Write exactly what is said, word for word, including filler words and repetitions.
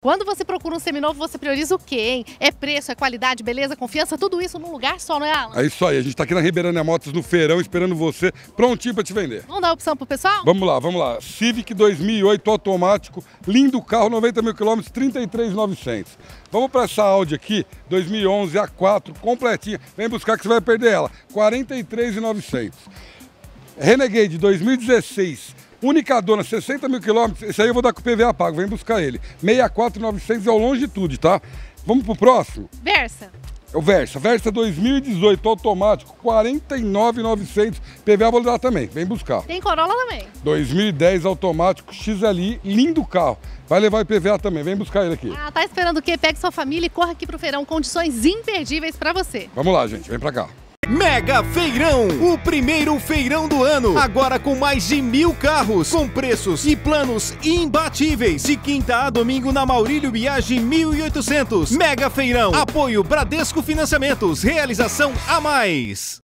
Quando você procura um seminovo, você prioriza o quê, hein? É preço, é qualidade, beleza, confiança, tudo isso num lugar só, não é, Alan? É isso aí, a gente tá aqui na Ribeirânia Motos no feirão esperando você, prontinho pra te vender. Vamos dar opção pro pessoal? Vamos lá, vamos lá. Civic dois mil e oito automático, lindo carro, noventa mil quilômetros, trinta e três mil e novecentos. Vamos para essa Audi aqui, dois mil e onze A quatro, completinha. Vem buscar que você vai perder ela, quarenta e três mil e novecentos. Renegade dois mil e dezesseis, única dona, sessenta mil quilômetros, esse aí eu vou dar com o P V A pago, vem buscar ele. sessenta e quatro mil e novecentos é o Longitude, tá? Vamos pro próximo? Versa. É o Versa, Versa dois mil e dezoito automático, quarenta e nove mil e novecentos, P V A vou dar também, vem buscar. Tem Corolla também. dois mil e dez automático, X L I, lindo carro, vai levar o I P V A também, vem buscar ele aqui. Ah, tá esperando o quê? Pegue sua família e corra aqui pro feirão, condições imperdíveis pra você. Vamos lá, gente, vem pra cá. Mega Feirão, o primeiro feirão do ano, agora com mais de mil carros, com preços e planos imbatíveis, de quinta a domingo na Maurílio Biagi mil e oitocentos. Mega Feirão, apoio Bradesco Financiamentos, realização a mais.